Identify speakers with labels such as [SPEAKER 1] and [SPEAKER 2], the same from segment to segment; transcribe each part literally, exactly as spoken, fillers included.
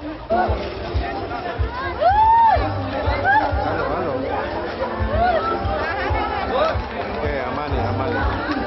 [SPEAKER 1] halo. Oke, aman ya, aman ya.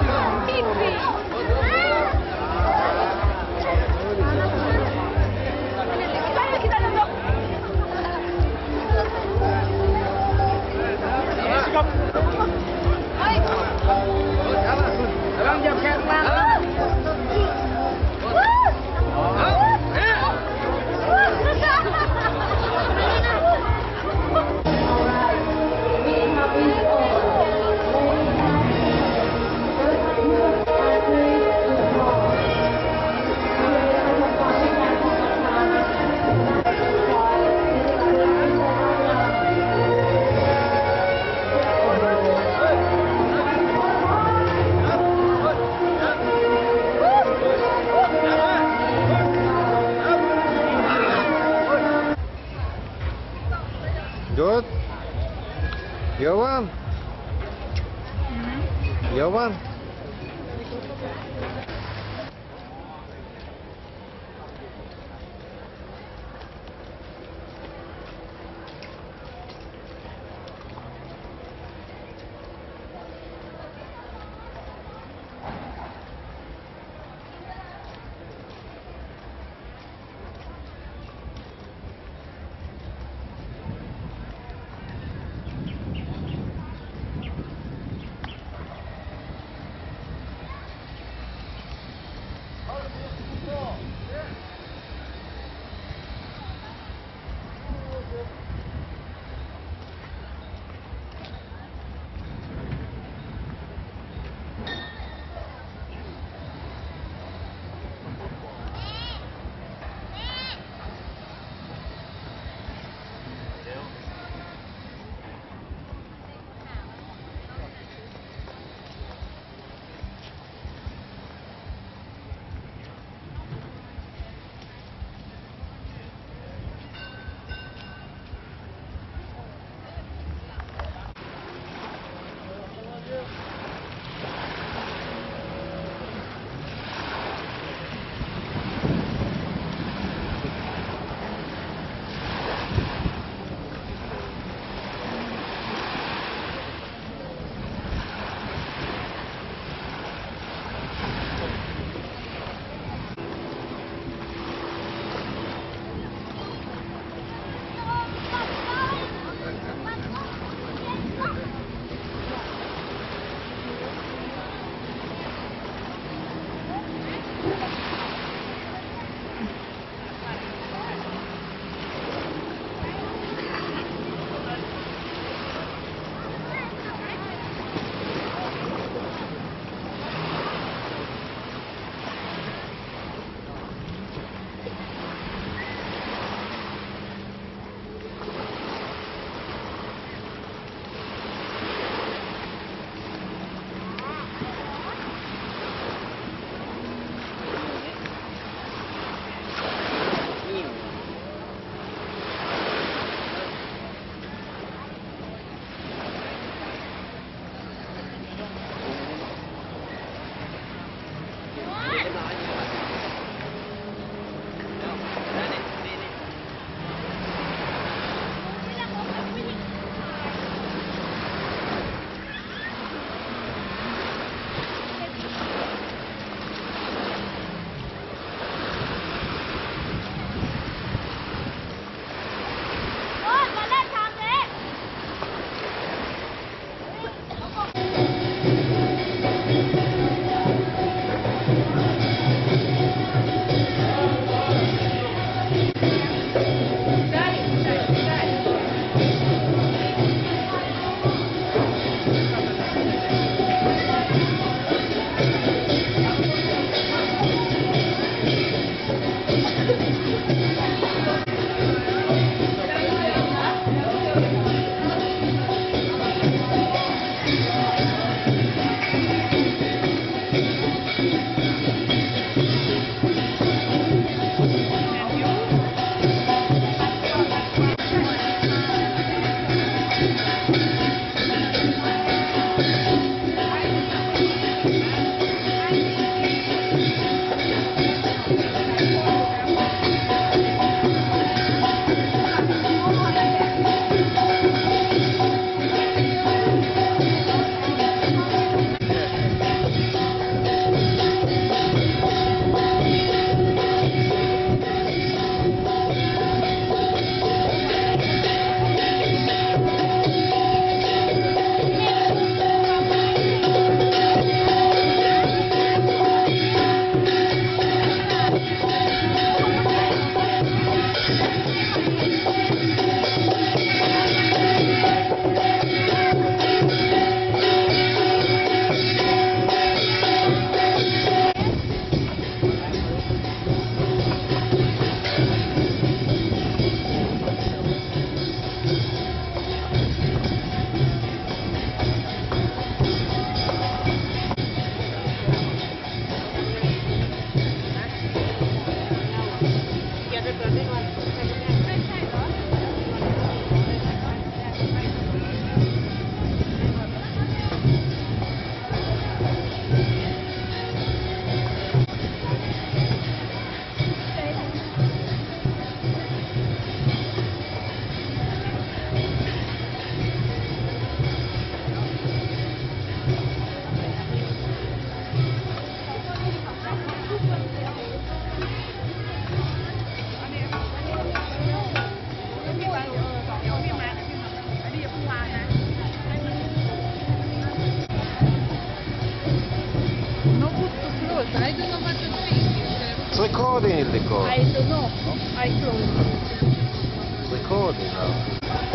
[SPEAKER 1] Jod, Yawan, Yawan. recording, Ildiko?
[SPEAKER 2] I don't know. I close.
[SPEAKER 1] Recording now.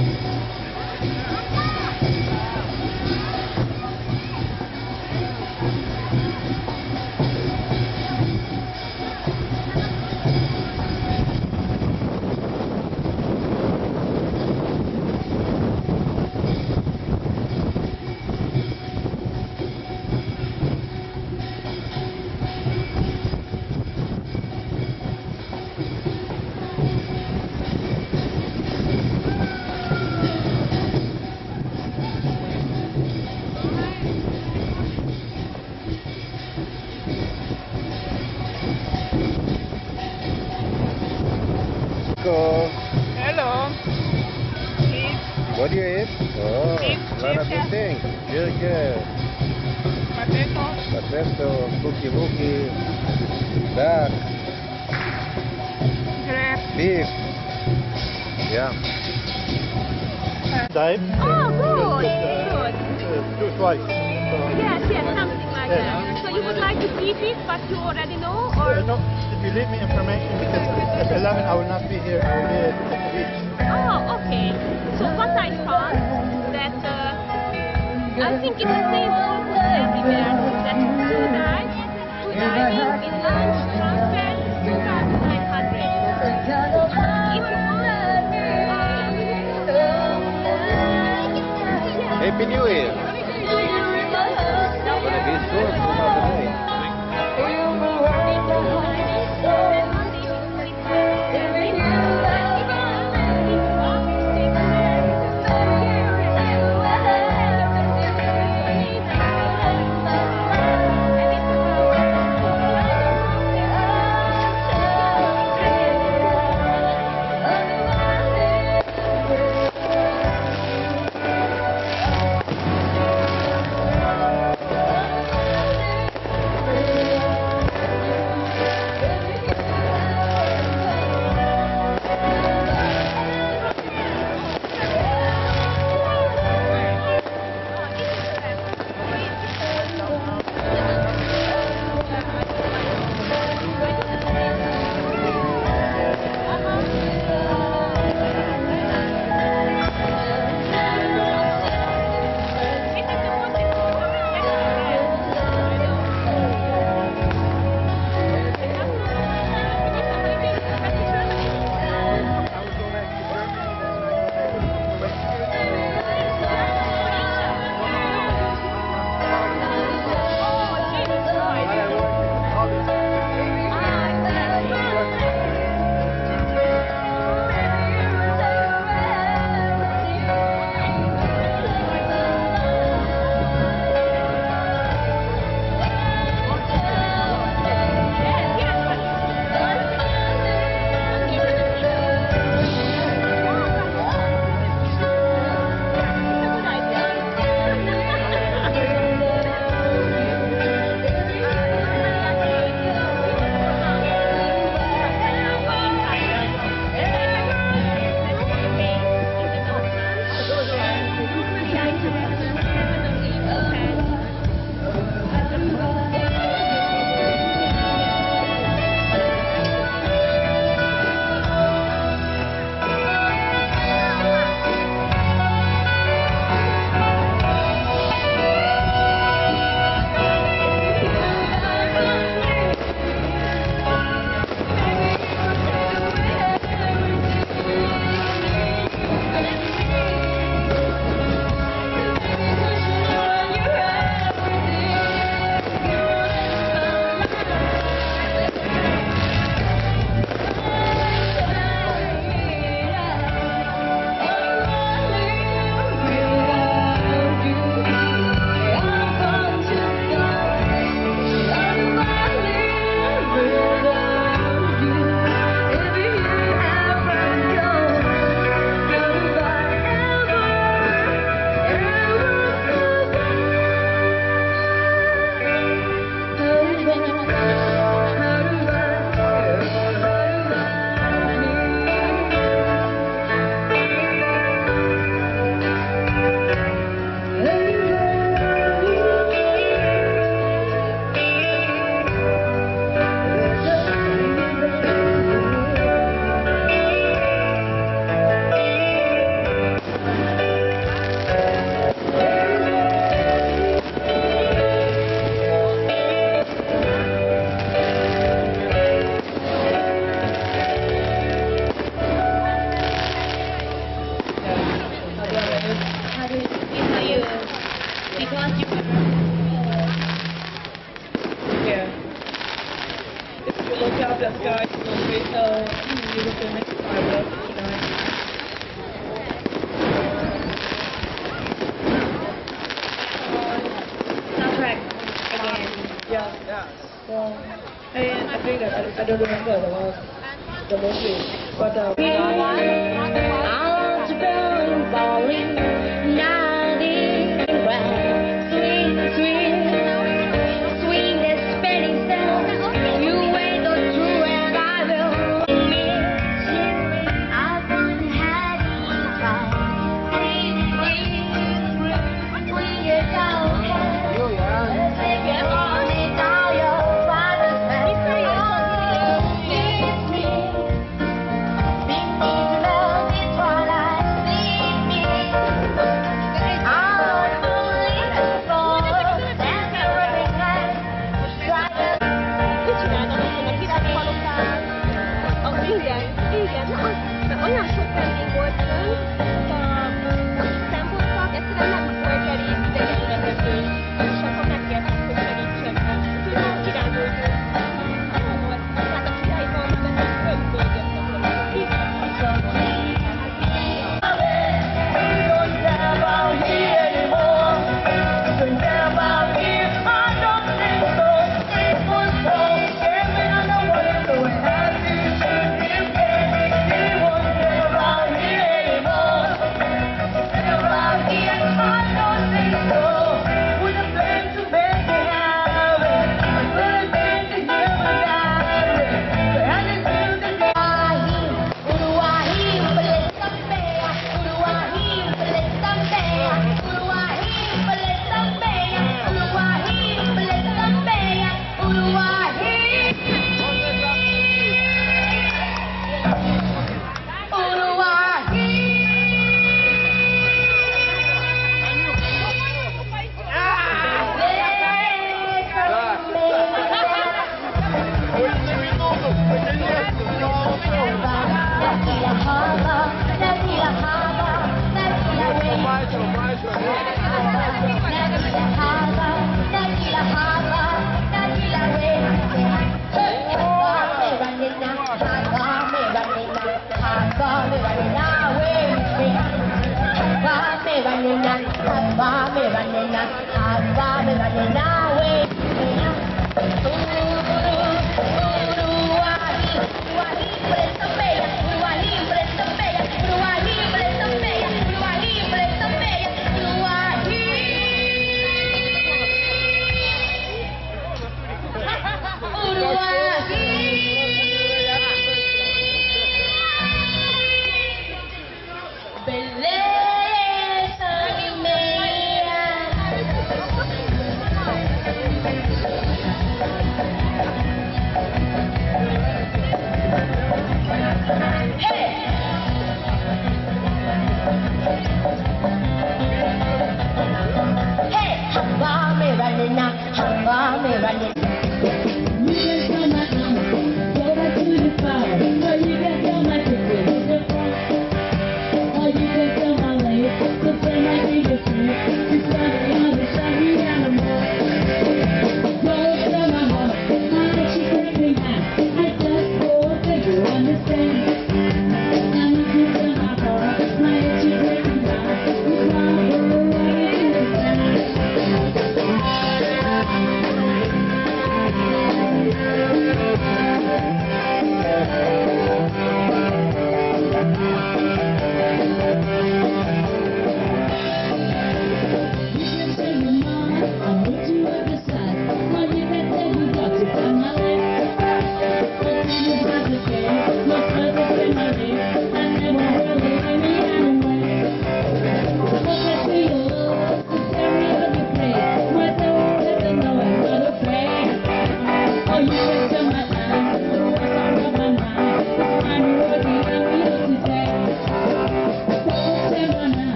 [SPEAKER 2] Hello. Cheese.
[SPEAKER 1] What do you eat? Oh,
[SPEAKER 2] Cheese,
[SPEAKER 1] a lot of
[SPEAKER 2] cheese,
[SPEAKER 1] good things. Good, good.
[SPEAKER 2] Potato.
[SPEAKER 1] Potato, cookie wookie, duck,
[SPEAKER 2] Grape.
[SPEAKER 1] beef. Yeah.
[SPEAKER 3] Dive.
[SPEAKER 2] Oh, good.
[SPEAKER 3] Uh,
[SPEAKER 2] Good.
[SPEAKER 3] uh, two twice. So,
[SPEAKER 2] Yes, yes, something like that. So you would like to keep it, but you already know,
[SPEAKER 3] uh,
[SPEAKER 2] or?
[SPEAKER 3] no, if you leave me information, because at eleven I will not be here. I will be at, at the beach.
[SPEAKER 2] Oh, okay. So what I found that uh, I think it's the same everywhere. That food dive, food diving in lunch transfer two thousand nine hundred. If you want, uh,
[SPEAKER 1] Happy New Year. Gonna be soon, another day.
[SPEAKER 2] Soundtrack again.
[SPEAKER 4] Yeah. So, and I think that I, I don't remember the the movie, but uh,
[SPEAKER 2] I want to burn falling, nothing but sweet, sweet, sweet as spinning sound. You ain't the true and I will miss you. I've been having time, sweet, sweet, sweet as all can. Take it all in all your father's hand. Kiss me. Love is what I see.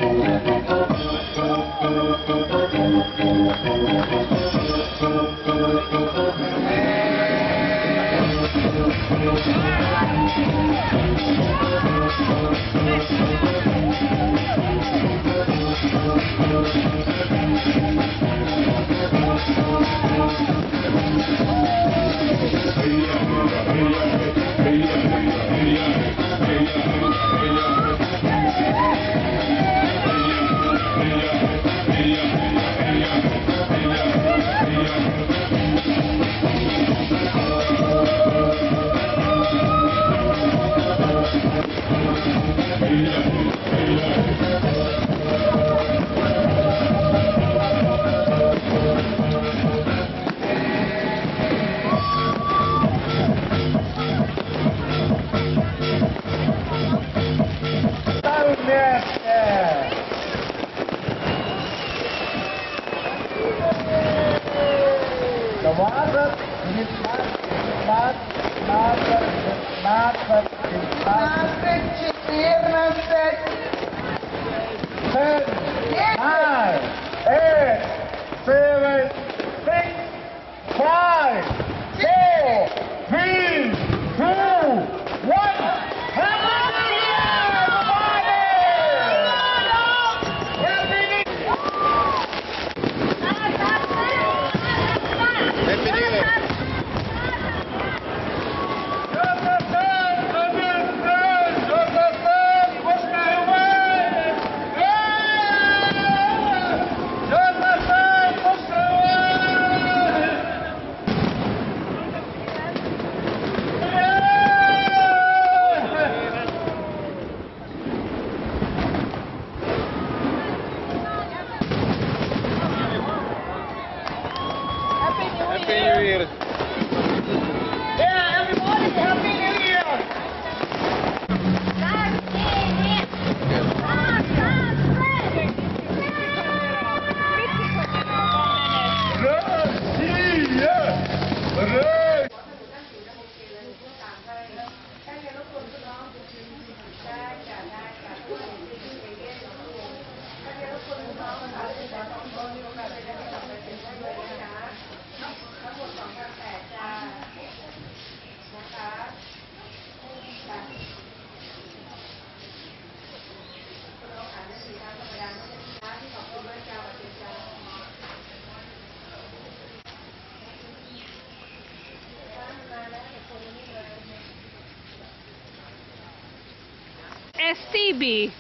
[SPEAKER 2] S T B.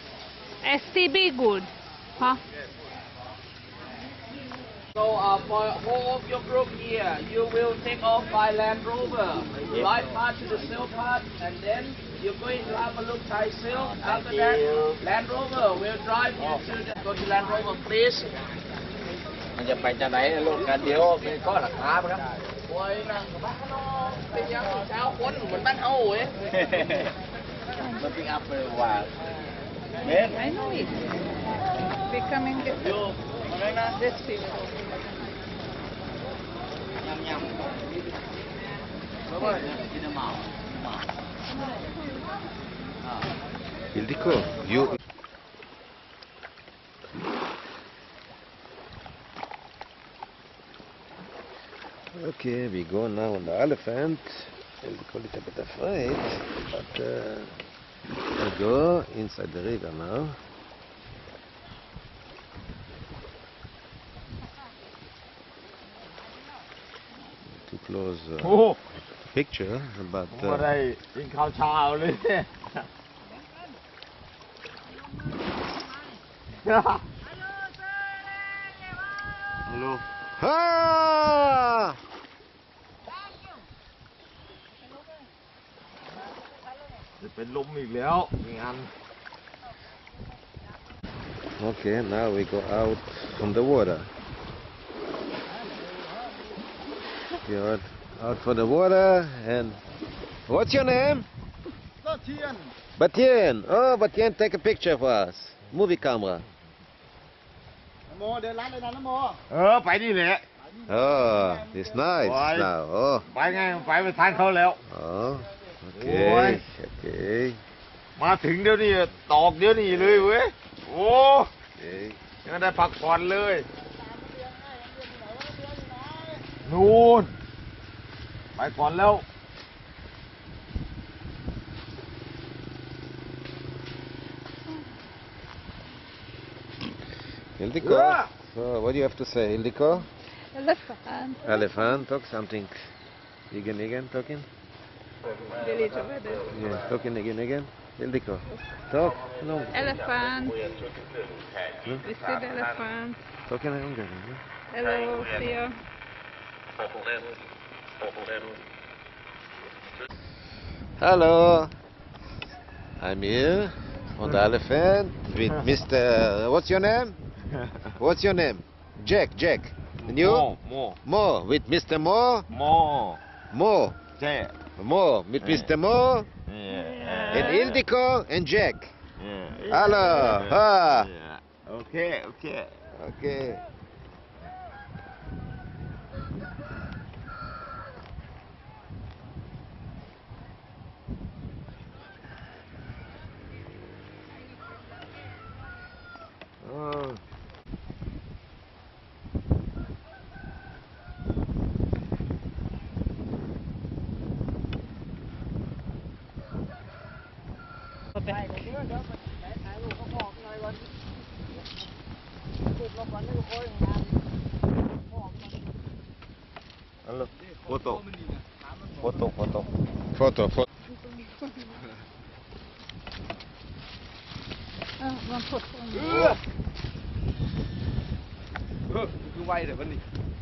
[SPEAKER 2] S T B good. Huh?
[SPEAKER 5] So uh, for all of your group here, you will take off by Land Rover, right part to the silk part, and then you're going to have a look Thai silk. After that, Land Rover will drive you to the, go to Land Rover, please.
[SPEAKER 1] มันจะไปจากไหนรถคันเดียวมีข้อหลักฐานครับ
[SPEAKER 5] โอ้ยนะบ้านเราเป็นยังเช้าคนเหมือนบ้านเฮาเว้ย
[SPEAKER 1] มันพิกอัพเลยว่าเมน
[SPEAKER 4] I know it. They come and get
[SPEAKER 5] อยู่อะไรนะ
[SPEAKER 4] this people.
[SPEAKER 5] ยำยำแล้วก็กินน้ำเมาเมา
[SPEAKER 1] Ildiko, you. Okay, we go now on the elephant. Ildiko a little bit afraid, but uh, we'll go inside the river now. Too close uh, picture, but uh,
[SPEAKER 5] อะไรกินข้าวเช้าเลย ฮัลโหล
[SPEAKER 1] ah!
[SPEAKER 5] จะเป็นลมอีกแล้วงาน
[SPEAKER 1] Okay, now we go out from the water. You're out, out for the water, and what's your name?
[SPEAKER 3] Batien.
[SPEAKER 1] Batien. Oh, Batien, take a picture for us. Movie camera.
[SPEAKER 3] โมเดินร้านเลยนะน้ำโม
[SPEAKER 5] เออไปนี่แหละ
[SPEAKER 1] Oh, it's nice
[SPEAKER 5] Why?
[SPEAKER 1] now. Oh,
[SPEAKER 5] ไปไงไปไปทานเขาแล้ว
[SPEAKER 1] oh,
[SPEAKER 5] Why?
[SPEAKER 1] okay, okay.
[SPEAKER 5] มาถึงเดี๋ยวนี้ตอกเดี๋ยวนี้เลยเว้ยโอ้
[SPEAKER 1] ยังไม่ได้พักผ่อนเลยนู่นไปก่อนแล้ว Ildiko, so what do you have to say, Ildiko?
[SPEAKER 2] Elephant.
[SPEAKER 1] Elephant, talk something. Again, again, talking?
[SPEAKER 2] Village over there.
[SPEAKER 1] Yeah, talking again, again. Ildiko, talk. No.
[SPEAKER 2] Elephant.
[SPEAKER 1] Hmm?
[SPEAKER 2] We see the elephant.
[SPEAKER 1] Talking again. again.
[SPEAKER 2] Hello, Theo.
[SPEAKER 1] Hello. I'm here on the elephant with Mister What's your name? What's your name? Jack, Jack. And you?
[SPEAKER 6] Mo, Mo,
[SPEAKER 1] Mo, with Mister Mo?
[SPEAKER 6] Mo,
[SPEAKER 1] Mo.
[SPEAKER 6] Jack.
[SPEAKER 1] Mo, with Mister Mo?
[SPEAKER 6] Yeah.
[SPEAKER 1] And Ildiko and Jack.
[SPEAKER 6] Yeah.
[SPEAKER 1] Hello. Ah.
[SPEAKER 6] Yeah. Okay, okay.
[SPEAKER 1] Okay. Oh.
[SPEAKER 6] Hello. Photo. Photo, photo.
[SPEAKER 1] Photo, photo.
[SPEAKER 2] Oh, one foot.
[SPEAKER 6] คือไวเดี๋ยวมันนี่